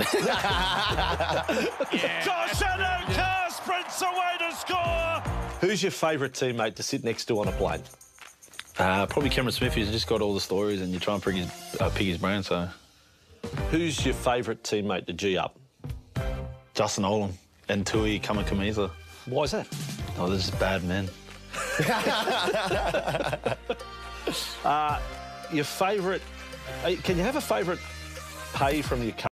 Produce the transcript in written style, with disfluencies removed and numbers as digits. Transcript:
Josh Addo Carr sprints away to score. Who's your favourite teammate to sit next to on a plane? Probably Cameron Smith. He's just got all the stories, and you try and pick his brain. So, Who's your favourite teammate to G up? Justin Olam and Tui Kamikamiza. Why is that? Oh, they're just bad men. Your favourite... Can you have a favourite pay from your